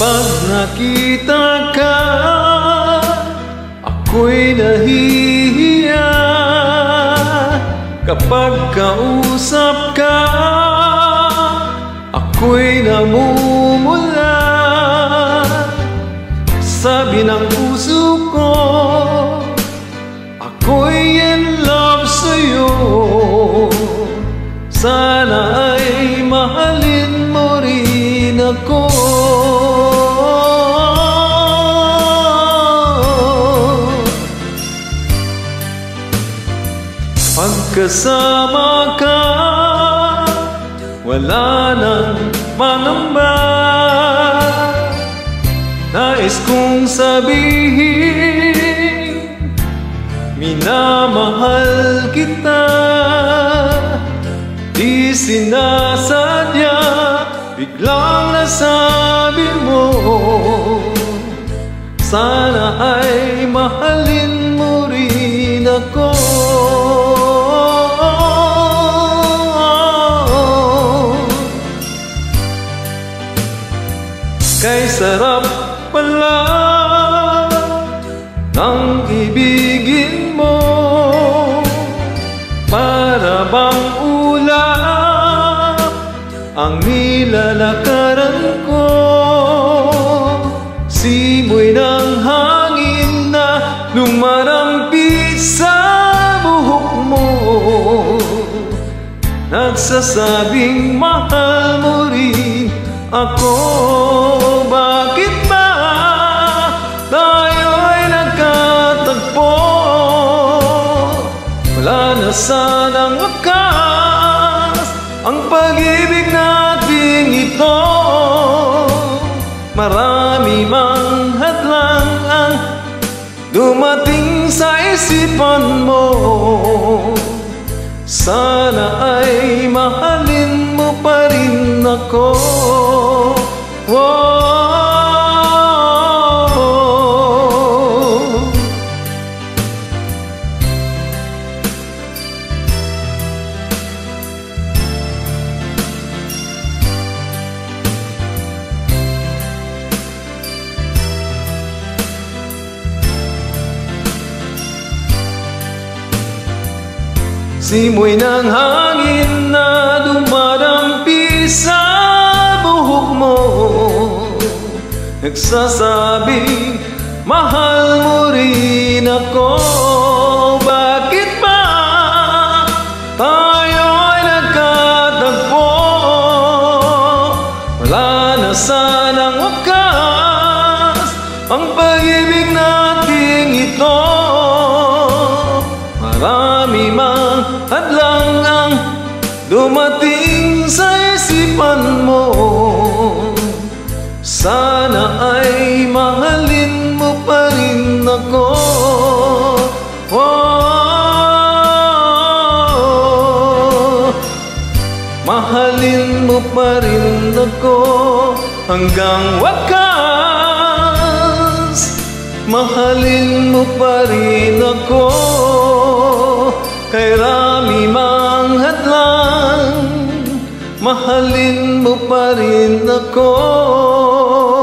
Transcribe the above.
Kapag nakita ka, ako'y nahihiya. Kapag kausap ka, ako'y namumula. Sabi ng puso ko, ako'y in love sa'yo. Sana ay mahalin mo rin ako. Pagkasama ka, wala nang pangamba. Nais kong sabihin, minamahal kita. Di sinasadya, biglang nasabi mo, sana ay mahalin mo rin ako. Kay sarap pala ng ibigin mo, para bang ulap ang nilalakaran ko. Simoy ng hangin na lumarampi sa buhok mo, nagsasabing mahal mo rin ako. Bakit ba tayo'y nagkatagpo? Wala na sanang wakas ang pag-ibig nating ito. Marami mang hadlang ang dumating sa isipan mo. Sana ay mahalin mo pa rin ako. Simoy ng hangin na dumadampi sa buhok mo, nagsasabing mahal mo rin ako. Bakit ba tayo'y nagkatagpo? Wala na sanang wakas ang pag-ibig nating ito. Marami mang hadlang ang dumating sa isipan mo. Sana ay mahalin mo pa rin ako. Mahalin mo pa rin ako hanggang wakas. Mahalin mo pa rin ako. Kay rami mang hadlang, mahalin mo pa rin ako.